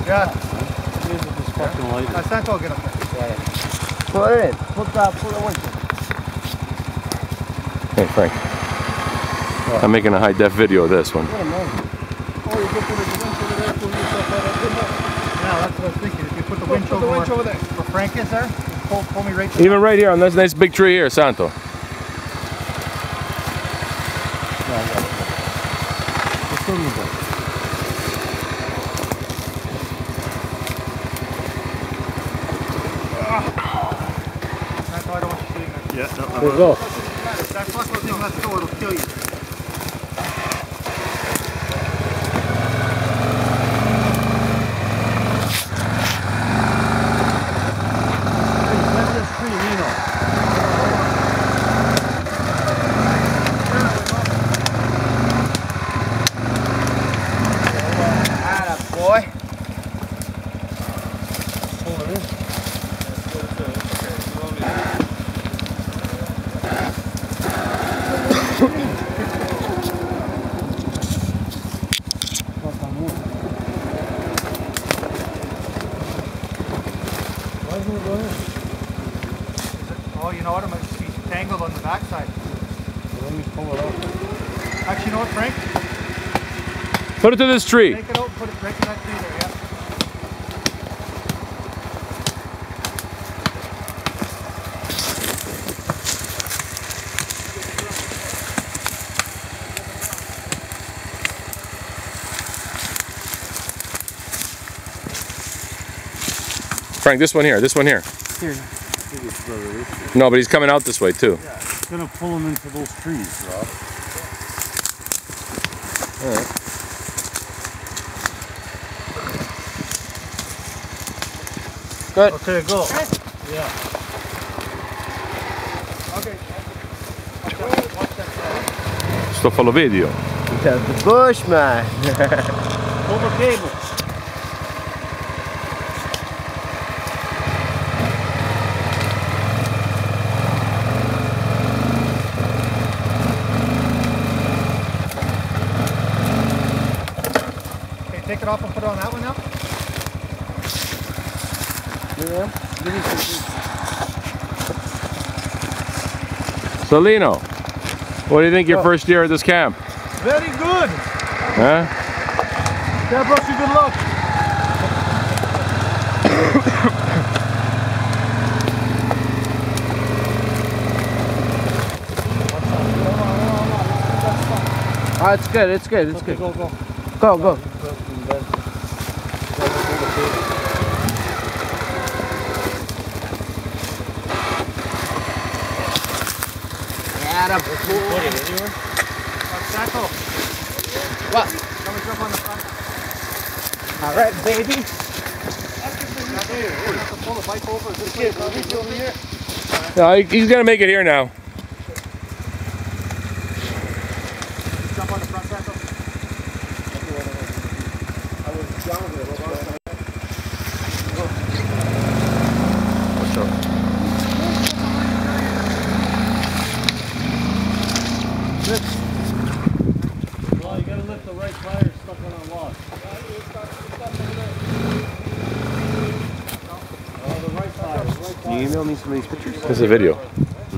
Yeah. Here's this fucking light. Santo will get up there. Yeah. Put it in. Put the windshield. Hey, Frank. I'm making a high-def video of this one. Oh, you go put the windshield there, pull yourself right up in there. Yeah, that's what I was thinking. If you put the windshield over there. Where Frank is there, pull me right to Even right here on this nice big tree here, Santo. Santo, I don't want you sitting there. Yeah, no, There you go. That fucking thing, let's go, it'll kill you. Boy. Oh, you know what? I'm going to be tangled on the backside. let me pull it out. Actually, you know what, Frank? Put it to this tree. Take it out and put it right to that tree there, yeah. Frank, this one here, this one here. Here. No, but he's coming out this way too. Yeah, it's gonna pull him into those trees, Rob. Alright. Good. Okay, go. Yeah. Okay. Watch that side. Sto fa lo video. The Bushman. Pull the cable. Okay, take it off and put it on that one now. Salino, what do you think your first year at this camp? Very good. Huh? That brought you good luck. Oh, it's good. It's good. It's good. Go, go. Go, go. Put it anywhere? Santo, What? come and jump on the front. All right, baby. Pull the bike over. This way, over here. No, he's gonna make it here now. Jump on the front, Santo. What's up? Well, you gotta lift the right tire stuck on a log. Oh, the right tire, the right Can you email me some of these pictures? This is a video. The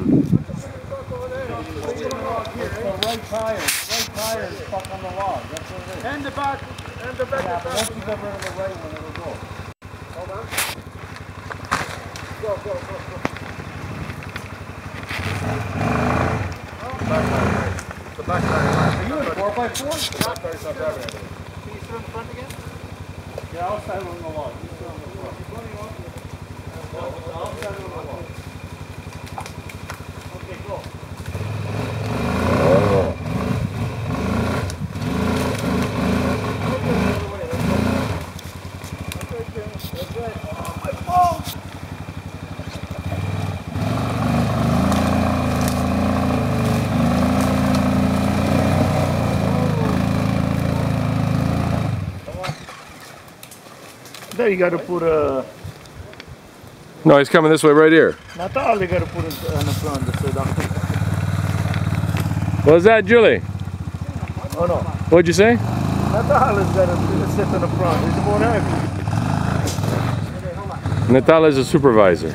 right tire is stuck on the log. That's what it is. And the back. And the back. Yeah, but once you get rid of the right one, it'll go. Hold on. Go, go, go, go. The back tire. Are you in 4x4? Back tire's not driving it. Can you sit on the front again? Yeah, I'll stand on the log. You sit on the front. I'll stand on the log. Okay, go. There you gotta put a... No, he's coming this way right here. Not all you gotta put it on the front to sit down. What's that, Julie? Oh no. What'd you say? Not all is gotta sit in the front. It's more heavy. Natal is a supervisor.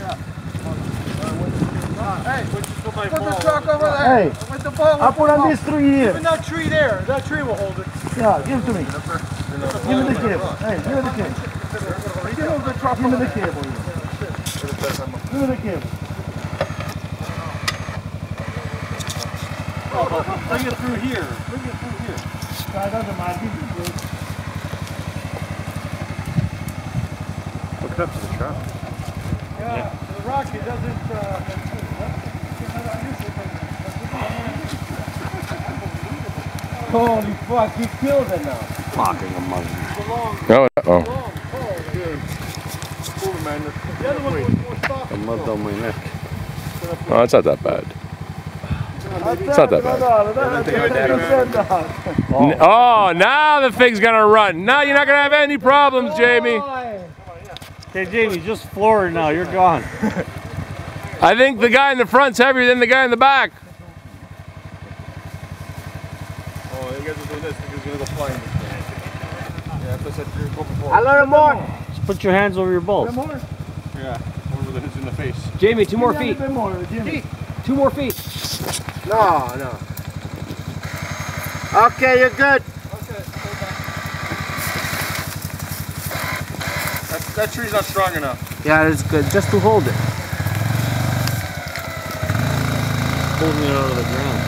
Put the truck over there. Hey, With the ball. I'll put on this through here. Even that tree there. That tree will hold it. Yeah, give it to me. Give me the cable. Hey, give me the cable. Give me the cable. Give me the cable. Bring it through here. Bring it through here. That doesn't matter. Give me the Hook it up to the truck. Yeah. The rocket doesn't. Holy fuck, he killed it now. Fucking a monkey. Oh, oh. The other one was more soft. The mud on my neck. Oh, it's not that bad. It's not that bad. Oh, now the thing's gonna run. Now you're not gonna have any problems, Jamie. Okay, Jamie, just floor it now. You're gone. I think the guy in the front's heavier than the guy in the back. Oh, you guys are doing this because you're going to go flying. Yeah, plus that you're going before. A little more. Just put your hands over your balls. Yeah, over the hits in the face. Jamie, 2 more feet. 2 more feet. No, no. Okay, you're good. That tree's not strong enough. Yeah, that's good. Just to hold it. Holding it out of the ground.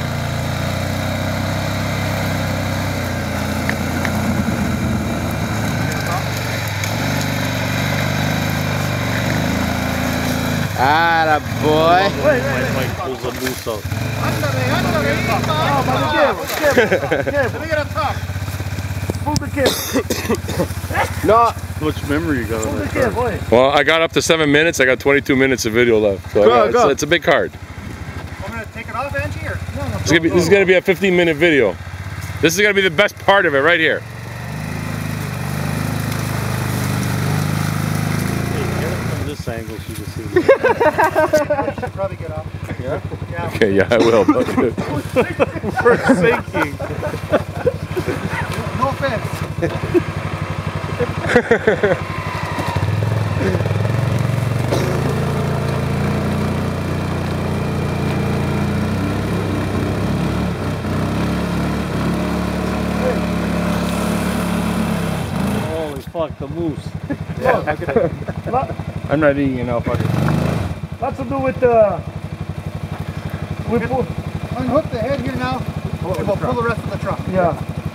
Atta boy. Mike pulls a moose out. Let me get a top. Pull the cable. No. How much memory you got Pull on the that cable. card? Boy. Well, I got up to 7 minutes. I got 22 minutes of video left. So Go, go. It's a big card. I'm going to take it off, Angie, or? This is gonna be a 15-minute video. This is gonna be the best part of it right here. From this angle, she can see. You should probably get off. Yeah? Okay, yeah, I will. But We're sinking. No offense. Holy fuck, the moose. I'm not eating enough. Lots to do with Unhook the head here now, and we'll pull the rest of the truck. yeah.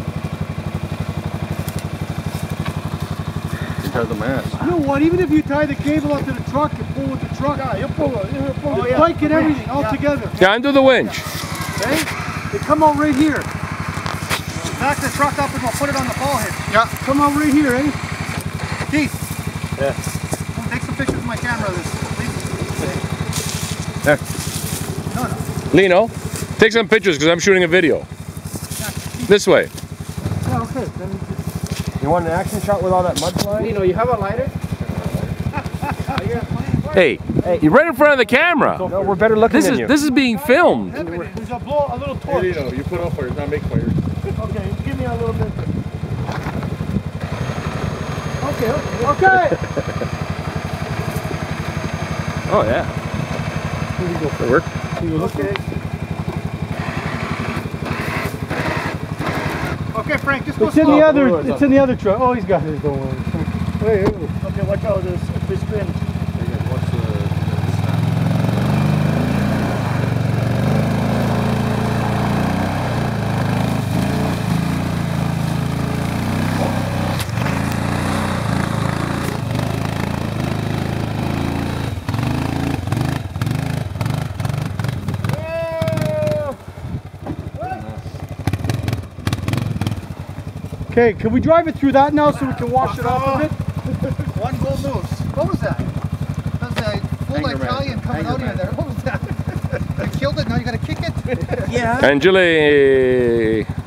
Because the mask. You know what? Even if you tie the cable up to the truck and pull with the truck, you'll pull it. You'll pull the bike and everything all together. yeah, undo the winch. Okay? They come out right here. Back the truck up and we'll put it on the ball head. Yeah. Come out right here, eh? Keith. Yeah. Take some pictures of my camera of this, please. There. No, no. Lino, take some pictures because I'm shooting a video. This way. Yeah, okay. Then You want an action shot with all that mud flying? You know, you have a lighter? Hey, you're right in front of the camera. No, we're better looking than you. This is being filmed. There's a little torch. You put out fires, not make fires. okay, give me a little bit. Okay. Oh, yeah. Here we go for work. Okay. Okay, Frank, just go It's in slow. the other. It's in the other truck. Oh, he's got his. Don't worry. Wait, okay, watch out this if they spin. Okay, can we drive it through that now so we can wash it off a bit? One gold moose. What was that? That was a full Italian coming out here there. What was that? You killed it, now you gotta kick it? Yeah. Angeli.